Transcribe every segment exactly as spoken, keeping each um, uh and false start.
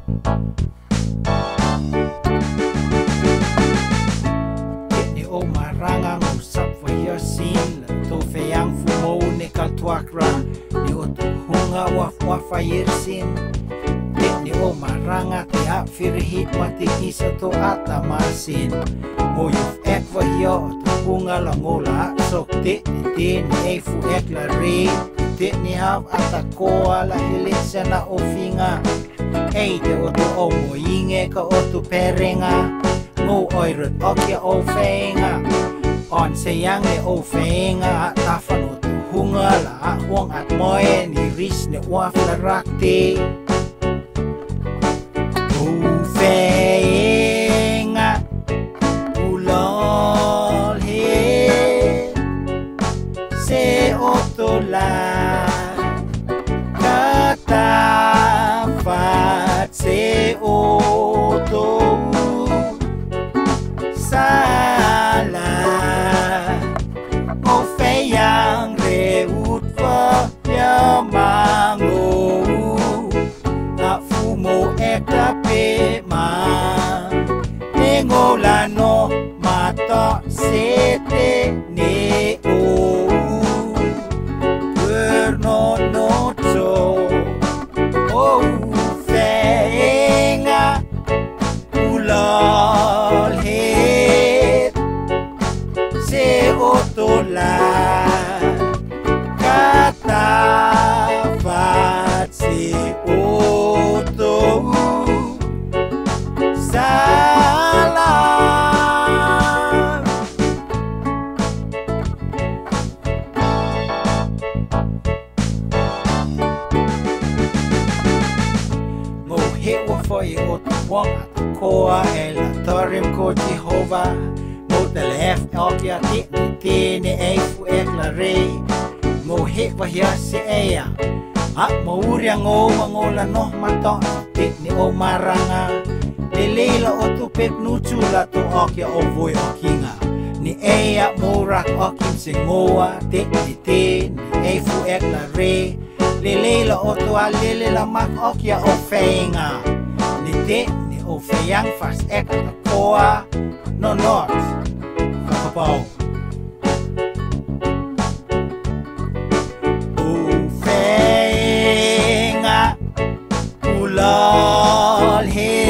Ni o marangang usap vayasin to feyang fumo ni kaltuakra ni o hunga waf wafayirsin ni o maranga ti a firhit mati isa to atamasin mo yuf ek vahyo to hunga langola sok ti ti ni e fu ek la re ti ni hav atakoa la hilitsa na ofinga ei te o to o mo inge ka o to perenga mo oirut okya o fenga on sayang ni o fenga tafan o to hunga la huang at moe ni ris ni waf la rakti Fenga ulol he se otola katafat se oto sala o feyang reut va yamango mo ekape ma nengolano mata sete ne o perno noto o fenga ulal het se otola kata fatsi o salam mo hewa foi o tuwang at koa el torim ko Jehovah mo telef okya ti ti ni e fu ek la re mo hewa hiya si eya at mauriang o mangola no mato ti ni o maranga Leila o tu pep nuchula tu okya o voi okinga ni eya morak okim singoa te ni te ni e fu ek la re Leila o tu alele la mak okya o fenga ni te ni o feyang fas ek ta koa no not kapau o fenga ulal he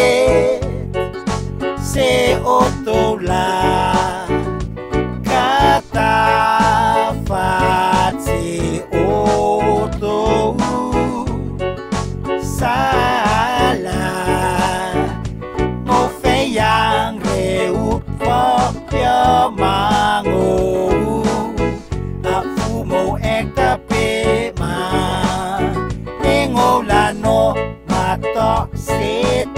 se otola katafat se oto sala mo feyang reut papya mango afu mo ekape ma engolano mato se